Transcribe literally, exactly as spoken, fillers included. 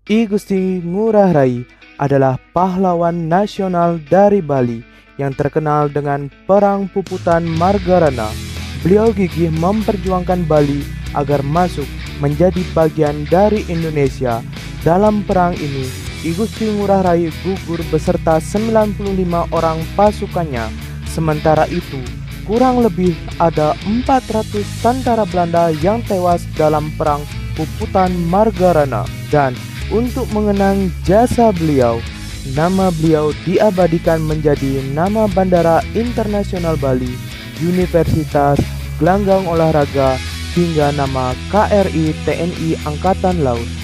I Gusti Ngurah Rai adalah pahlawan nasional dari Bali yang terkenal dengan Perang Puputan Margarana. Beliau gigih memperjuangkan Bali agar masuk menjadi bagian dari Indonesia. Dalam perang ini, I Gusti Ngurah Rai gugur beserta sembilan puluh lima orang pasukannya. Sementara itu, kurang lebih ada empat ratus tentara Belanda yang tewas dalam Perang Puputan Margarana. Dan untuk mengenang jasa beliau, nama beliau diabadikan menjadi nama Bandara Internasional Bali, Universitas Gelanggang Olahraga, hingga nama K R I T N I Angkatan Laut.